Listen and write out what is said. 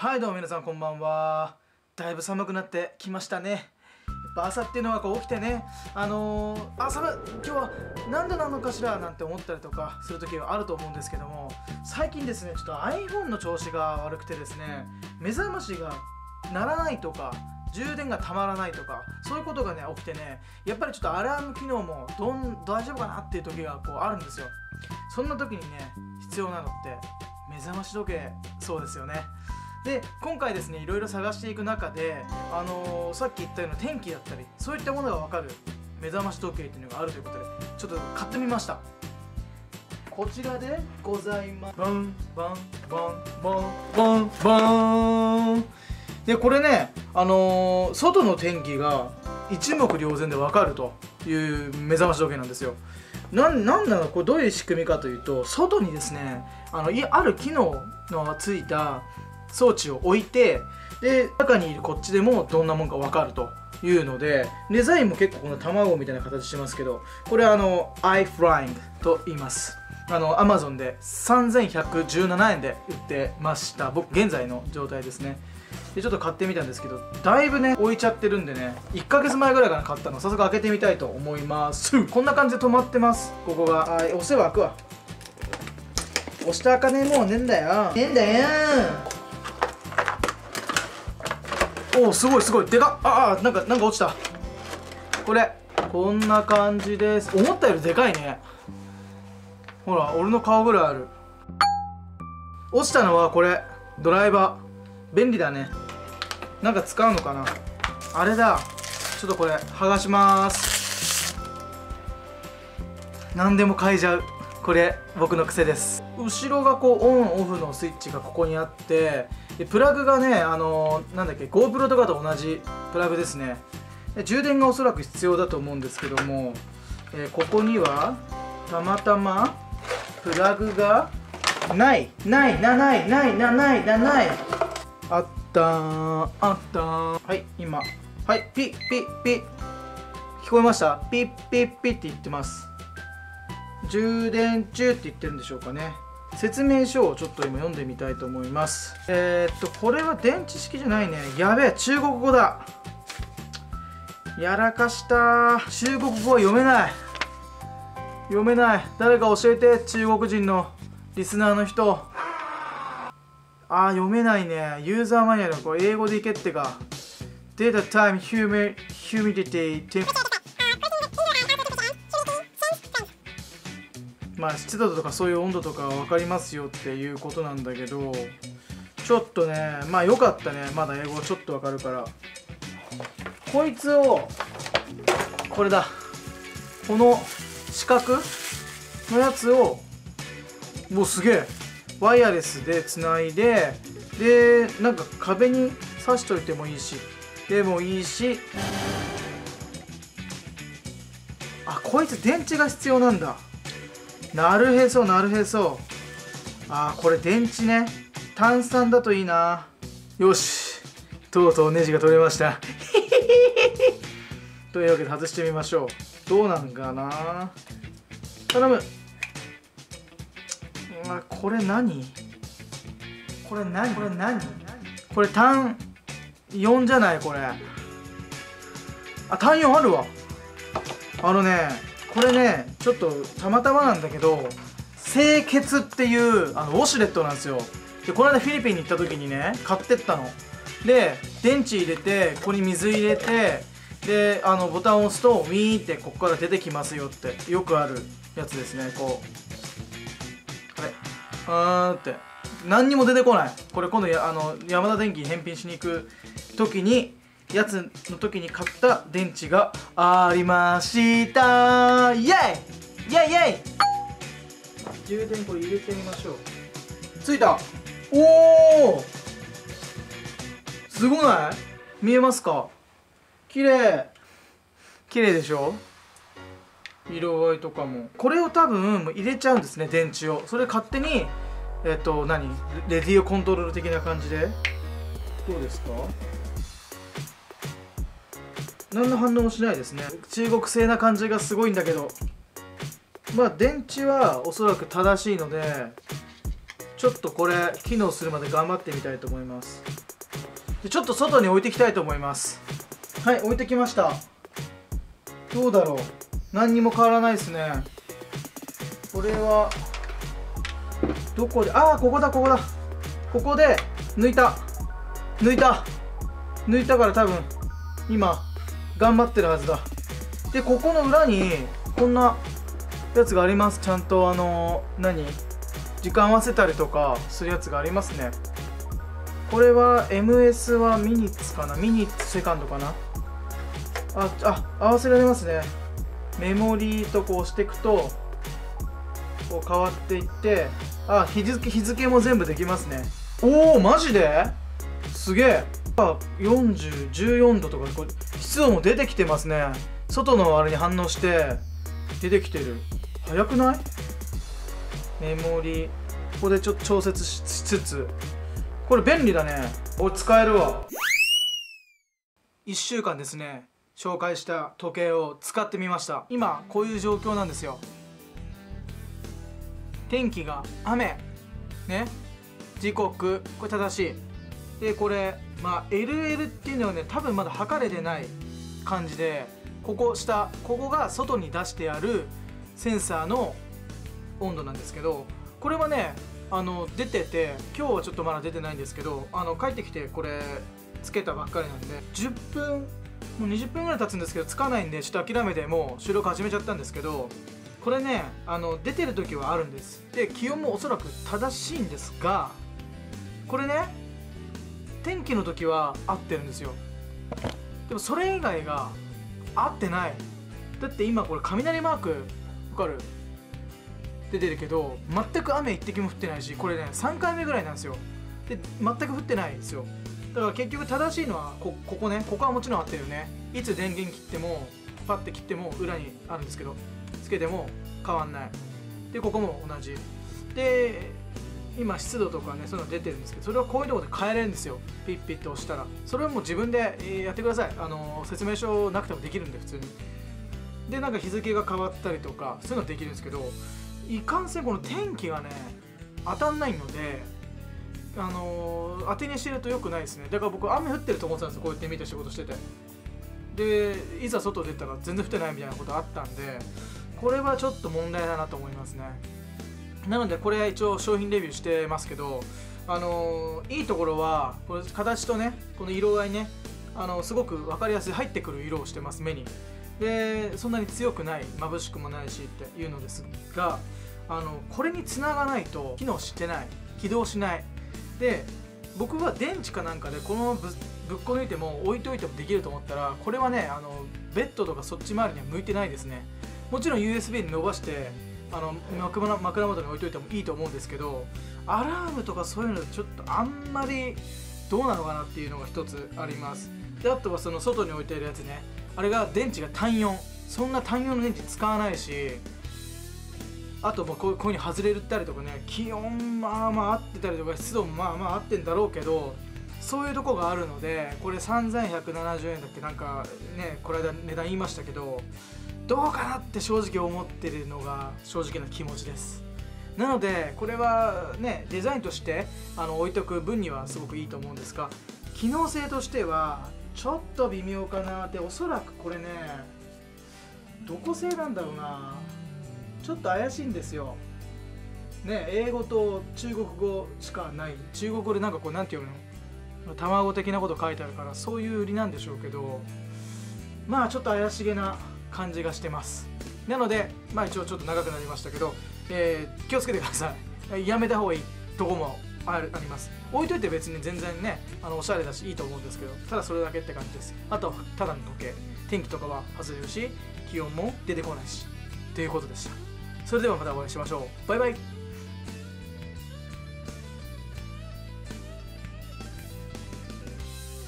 はいどうも皆さんこんばんは。だいぶ寒くなってきましたね。やっぱ朝っていうのはこう起きてね、寒い、今日は何度なのかしらなんて思ったりとかする時はあると思うんですけども、最近ですねちょっと iPhone の調子が悪くてですね、目覚ましが鳴らないとか充電がたまらないとかそういうことがね起きてね、やっぱりちょっとアラーム機能も大丈夫かなっていう時がこうあるんですよ。そんな時にね必要なのって目覚まし時計、そうですよね。で今回ですねいろいろ探していく中で、さっき言ったような天気だったりそういったものが分かる目覚まし時計っていうのがあるということでちょっと買ってみました。こちらでございます。バンバンバンバンバンバンでこれね、外の天気が一目瞭然で分かるという目覚まし時計なんですよ。なんなのこれどういう仕組みかというと、外にですねある機能のついた装置を置いて、で中にいるこっちでもどんなもんか分かるというので、デザインも結構この卵みたいな形してますけど、これiFlying と言います。Amazon で3117円で売ってました。僕現在の状態ですね。でちょっと買ってみたんですけど、だいぶね置いちゃってるんでね、1ヶ月前ぐらいから買ったの早速開けてみたいと思います。こんな感じで止まってます。ここが押せば開くわ。押した開かねえもうねえんだよおおすごいすごいでかっ。なんか落ちた。こんな感じです。思ったよりでかいね。ほら俺の顔ぐらいある。落ちたのはこれドライバー、便利だね。なんか使うのかな、あれだ。ちょっとこれ剥がします。何でも変えちゃう、これ僕の癖です。後ろがこうオンオフのスイッチがここにあって、でプラグがねなんだっけ GoPro とかと同じプラグですね。で充電がおそらく必要だと思うんですけども、ここにはたまたまプラグがないあったはい今はいピッ聞こえました？ピッって言ってます。充電中って言ってるんでしょうかね。説明書をちょっと今読んでみたいと思います。これは電池式じゃないね。やべえ、中国語だ。やらかした。中国語は読めない。誰か教えて、中国人のリスナーの人。読めないね。ユーザーマニュアル、これ英語でいけってか。Data time humidity 湿度とかそういう温度とか分かりますよっていうことなんだけど、ちょっとねよかったね、まだ英語ちょっと分かるから。こいつをこれだ、この四角のやつをもうすげえワイヤレスでつないで、なんか壁に挿しといてもいいしこいつ電池が必要なんだ。なるへそ。これ電池ね、単3だといいな。よし、とうとうネジが取れましたというわけで外してみましょう。どうなんかな。頼む。これ何これ単4じゃないこれ。単4あるわ。これねちょっとたまたまなんだけど、清潔っていうウォシュレットなんですよ。でこの間フィリピンに行った時にね買ってったので、電池入れてここに水入れて、でボタンを押すとウィーンってここから出てきますよってよくあるやつですね。これって何にも出てこない。これ今度ヤマダ電機に返品しに行く時に買った電池がありました。イエイ充電これ入れてみましょう。ついた。おおすごない？見えますか？綺麗でしょ？色合いとかも。これを多分入れちゃうんですね、電池を。それ勝手にレディオコントロール的な感じで。どうですか？何の反応もしないですね。中国製な感じがすごいんだけど、電池はおそらく正しいのでちょっとこれ機能するまで頑張ってみたいと思います。でちょっと外に置いていきたいと思います。はい、置いてきました。どうだろう、何にも変わらないですね。これはどこで、ああ、ここだここだ、ここで抜いたから多分今頑張ってるはずだ。でここの裏にこんなやつがあります。ちゃんと時間合わせたりとかするやつがありますね。これは MS はミニッツかな、ミニッツセカンドかな。合わせられますね。メモリーとこう押していくとこう変わっていって、日付も全部できますね。おお、マジですげえ。40、14度とかこう湿度も出てきてますね。外のあれに反応して出てきてる。早くない？メモリここでちょっと調節しつつ、これ便利だね。使えるわ。1週間ですね、紹介した時計を使ってみました。今こういう状況なんですよ。天気が雨ね、時刻これ正しいで、これLL っていうのはね、多分まだ測れてない感じで、ここが外に出してあるセンサーの温度なんですけど、これはね出てて、今日はちょっとまだ出てないんですけど、帰ってきてこれつけたばっかりなんで、10分もう20分ぐらい経つんですけどつかないんで、ちょっと諦めてもう収録始めちゃったんですけど、これね出てる時はあるんです。で気温もおそらく正しいんですが、これね天気の時は合ってるんですよ。でもそれ以外が合ってない。だって今これ雷マークわかる？出てるけど全く雨一滴も降ってないし、これね3回目ぐらいなんですよ。で全く降ってないんですよ。だから結局正しいのはここね、ここはもちろん合ってるよね。いつ電源切ってもパッて切っても裏にあるんですけど、つけても変わんない。でここも同じで、今湿度とかねそういうの出てるんですけど、それはこういうところで変えれるんですよ。ピッピッと押したら、それはもう自分でやってください。説明書なくてもできるんで普通に。でなんか日付が変わったりとかそういうのできるんですけど、いかんせんこの天気がね当たんないので、当てにしてると良くないですね。だから僕雨降ってると思ってたんですよ、こうやって見て仕事してて。でいざ外出たら全然降ってないみたいなことあったんで、これはちょっと問題だなと思いますね。なのでこれ一応商品レビューしてますけど、いいところはこれ形とね、この色合いね、すごく分かりやすい入ってくる色をしてます、目に。でそんなに強くない、眩しくもないしっていうのですが、これにつながないと機能してない、起動しない。で僕は電池かなんかでこのぶっこ抜いても置いといてもできると思ったら、これはねベッドとかそっち周りには向いてないですね。もちろん USB に伸ばして枕元に置いといてもいいと思うんですけど、アラームとかそういうのちょっとあんまりどうなのかなっていうのが一つあります。であとはその外に置いているやつね、あれが電池が単4、そんな単4の電池使わないし、あともうこういう風に外れたりとかね、気温まあまあ合ってたりとか湿度もまあまあ合ってんだろうけど、そういうとこがあるので、これ3170円だっけ、なんかねこの間値段言いましたけど、どうかなって正直思ってるのが正直な気持ちです。なのでこれはねデザインとして置いとく分にはすごくいいと思うんですが、機能性としてはちょっと微妙かな。でおそらくこれねどこ製なんだろうな、ちょっと怪しいんですよね。英語と中国語しかない。中国語でなんかこうなんていうの、卵的なこと書いてあるからそういう売りなんでしょうけど、まあちょっと怪しげな感じがしてます。なのでまあ一応ちょっと長くなりましたけど、気をつけてください。やめた方がいいとこもあります。置いといて別に全然ねおしゃれだしいいと思うんですけど、ただそれだけって感じです。あとただの時計、天気とかは外れるし気温も出てこないしということでした。それではまたお会いしましょう。バイバイ。